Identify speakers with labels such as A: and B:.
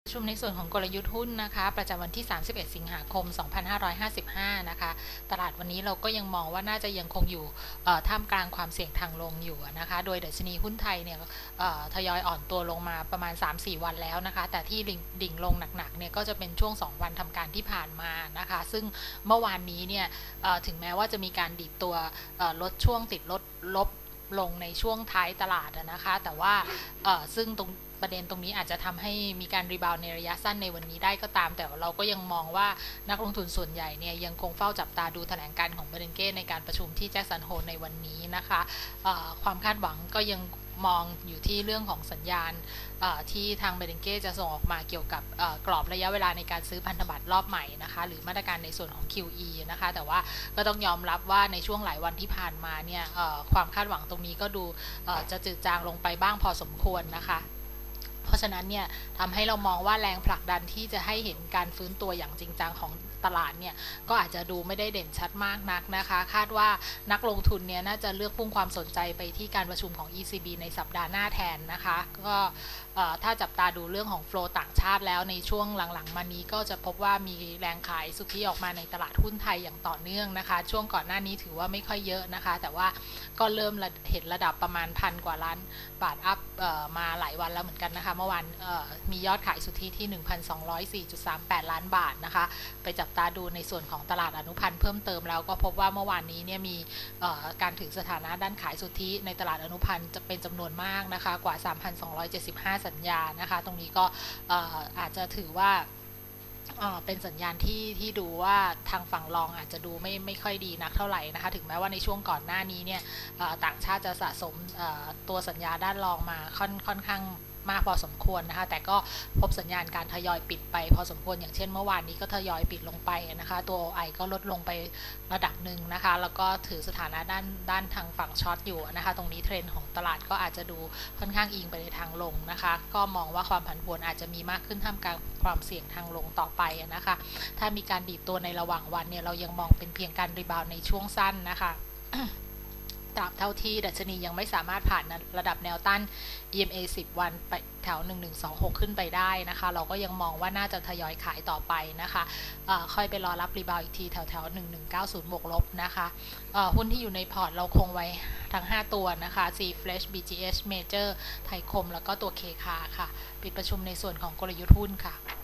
A: ประชุมในส่วนของกลยุทธ์หุ้นนะคะประจำวันที่31สิงหาคม2555นะคะตลาดวันนี้เราก็ยังมองว่าน่าจะยังคงอยู่ท่ามกลางความเสี่ยงทางลงอยู่นะคะโดยดัชนีหุ้นไทยเนี่ยทยอยอ่อนตัวลงมาประมาณ 3-4 วันแล้วนะคะแต่ที่ดิ่งลงหนักๆเนี่ยก็จะเป็นช่วง2วันทำการที่ผ่านมานะคะซึ่งเมื่อวานนี้เนี่ยถึงแม้ว่าจะมีการดีดตัวลดช่วงติดลบลงในช่วงท้ายตลาดนะคะแต่ว่าซึ่งประเด็นตรงนี้อาจจะทำให้มีการรีบาวในระยะสั้นในวันนี้ได้ก็ตามแต่เราก็ยังมองว่านักลงทุนส่วนใหญ่เนี่ยยังคงเฝ้าจับตาดูแถลงการของเบรนเก้ในการประชุมที่แจ็คสันโฮลในวันนี้นะคะความคาดหวังก็ยังมองอยู่ที่เรื่องของสัญญาณที่ทางเบรนเก้จะส่งออกมาเกี่ยวกับกรอบระยะเวลาในการซื้อพันธบัตรรอบใหม่นะคะหรือมาตรการในส่วนของ QE นะคะแต่ว่าก็ต้องยอมรับว่าในช่วงหลายวันที่ผ่านมาเนี่ยความคาดหวังตรงนี้ก็ดูจะจืดจางลงไปบ้างพอสมควรนะคะเพราะฉะนั้นเนี่ยทำให้เรามองว่าแรงผลักดันที่จะให้เห็นการฟื้นตัวอย่างจริงจังของตลาดเนี่ยก็อาจจะดูไม่ได้เด่นชัดมากนักนะคะคาดว่านักลงทุนเนี่ยน่าจะเลือกพุ่งความสนใจไปที่การประชุมของ ECB ในสัปดาห์หน้าแทนนะคะก็ถ้าจับตาดูเรื่องของโฟลต่างชาติแล้วในช่วงหลังๆมานี้ก็จะพบว่ามีแรงขายสุทธิออกมาในตลาดหุ้นไทยอย่างต่อเนื่องนะคะช่วงก่อนหน้านี้ถือว่าไม่ค่อยเยอะนะคะแต่ว่าก็เริ่มเห็นระดับประมาณ1,000 กว่าล้านบาทอัพมาหลายวันแล้วเหมือนกันนะคะเมื่อวานมียอดขายสุทธิที่ 1,204.38 ล้านบาทนะคะไปจับตาดูในส่วนของตลาดอนุพันธ์เพิ่มเติมแล้วก็พบว่าเมื่อวานนี้เนี่ยมีการถือสถานะด้านขายสุทธิในตลาดอนุพันธ์จะเป็นจำนวนมากนะคะกว่า 3,275 สัญญานะคะตรงนี้ก็อาจจะถือว่าเป็นสัญญาณที่ดูว่าทางฝั่งรองอาจจะดูไม่ค่อยดีนักเท่าไหร่นะคะถึงแม้ว่าในช่วงก่อนหน้านี้เนี่ยต่างชาติจะสะสมตัวสัญญาด้านรองมาค่อนข้างมากพอสมควรนะคะแต่ก็พบสัญญาณการทยอยปิดไปพอสมควรอย่างเช่นเมื่อวานนี้ก็ทยอยปิดลงไปนะคะตัว OI ก็ลดลงไประดับหนึ่งนะคะแล้วก็ถือสถานะด้านทางฝั่งช็อตอยู่นะคะตรงนี้เทรนด์ของตลาดก็อาจจะดูค่อนข้างอิงไปในทางลงนะคะก็มองว่าความผันผวนอาจจะมีมากขึ้นท่ามกลางความเสี่ยงทางลงต่อไปนะคะถ้ามีการดีดตัวในระหว่างวันเนี่ยเรายังมองเป็นเพียงการรีบาวในช่วงสั้นนะคะตราบเท่าที่ดัชนียังไม่สามารถผ่านระดับแนวต้าน EMA 10 วันไปแถว1126ขึ้นไปได้นะคะเราก็ยังมองว่าน่าจะทยอยขายต่อไปนะคะค่อยไปรอรับรีบาวอีกทีแถว1190บวกลบนะคะหุ้นที่อยู่ในพอร์ตเราคงไว้ทั้ง5ตัวนะคะ C Flash BGH Major ไทยคมแล้วก็ตัว KK ค่ะปิดประชุมในส่วนของกลยุทธ์หุ้นค่ะ